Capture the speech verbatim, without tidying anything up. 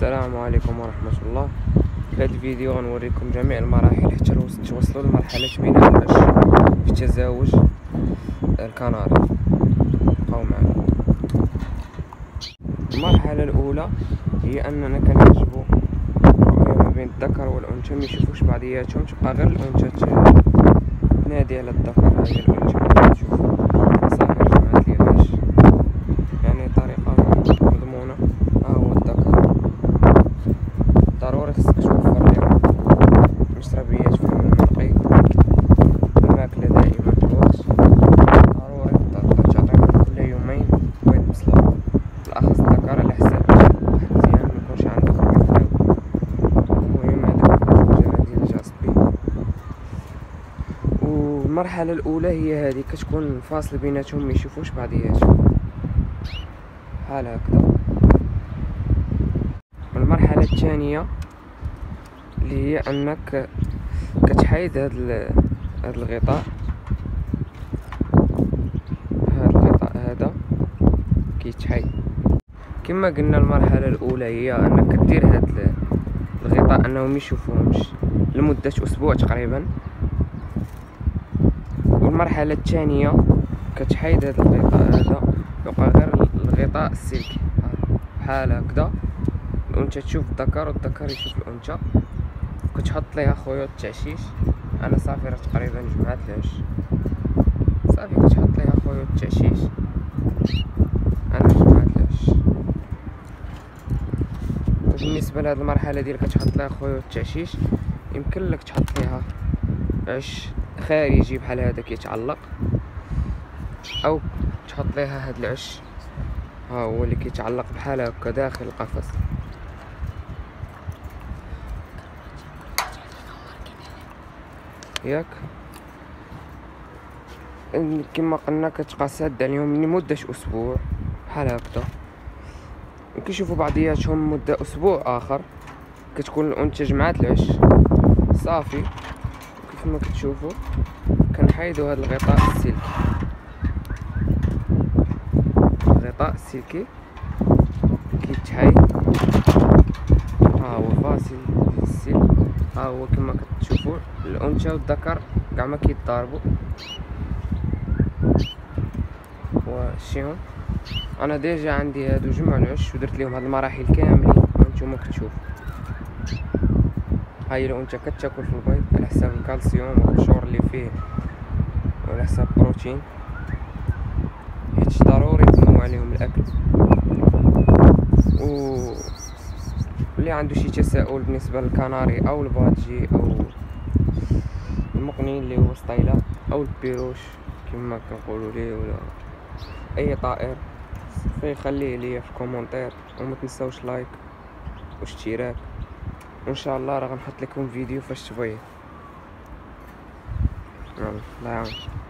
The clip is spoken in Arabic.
السلام عليكم ورحمة الله. في هذا الفيديو غنوريكم جميع المراحل حتى توصلوا لمرحلة من العش في تزاوج الكناري. بقاو معنا. المرحلة الأولى هي أننا كنحجبو الرؤية ما بين الذكر والأنثى، ميشوفوش بعضياتهم، تبقى غير الأنثى تنادي على الذكر. هاهي الأنثى كما كتشوفو صافي جمعات ليهاش، يعني طريقة مضمونة. ها هو الذكر، ضروري خصك توفر ليهم مشربيات فيهم المنقي، الماكلة دائما الوقت، ضروري تعطيهم كل يومين بيض مسلوق، بالأخص الذكر على حساب واحد مزيان ميكونش عندو بيض خاوي. المهم هادوك الجوجة هادي الجاصبي. والمرحلة الأولى هي هادي، كتكون فاصل بيناتهم ميشوفوش بعضياتهم بحال هكدا. المرحلة الثانية اللي هي انك كتحيد هاد هاد الغطاء، هاد الغطاء هذا كيتحيد. كما قلنا المرحلة الأولى هي انك كدير هاد الغطاء انهم ميشوفوهمش لمدة أسبوع تقريبا. والمرحلة الثانية كتحيد هاد الغطاء هذا، يبقى غير الغطاء السلكي بحال هكذا. الأنثى تشوف الذكر والذكر يشوف الأنثى، كتحط ليها خيوط تعشيش. انا صافي راه تقريبا جمعت العش، صافي كتحط ليها خيوط تعشيش. انا جمعت العش. وبالنسبه لهاد المرحله ديال كتحط ليها خيوط تعشيش، يمكن لك تحط ليها عش خارجي بحال هذا كيتعلق، او تحط ليها هاد العش ها هو اللي كيتعلق بحال هكا داخل القفص. ياك كما قلنا كتبقى سادة عليهم لمدة أسبوع بحال هكذا. كيشوفوا بعضياتهم مدة أسبوع آخر، كتكون الأنثى جمعات العش صافي. كيف ما كتشوفوا كنحيدو هاد الغطاء السلكي، الغطاء السلكي كيتحيد. ها هو فاصل السلك، ها هو كما كتشوفوا الأنثى والذكر كاع ما كيتضاربوا. وشيهم انا ديجا عندي هادو جمع العش ودرت ليهم هاد المراحل كاملين وانتم كتشوفوا. هاي الأنثى كتاكل في البيض على حساب الكالسيوم والقشور اللي فيه وعلى حساب البروتين، حيت ضروري تنوع عليهم الاكل. و اللي عنده شي تساؤل بالنسبه للكناري او البادجي او المقنين اللي هو سطيله او البيروش كما كنقولوا ليه، ولا اي طائر، فيخليه ليا في كومونتير. وما تنساوش لايك واشتراك، وان شاء الله راه غنحط لكم فيديو فاش تبغيه. يلا الله يعاون.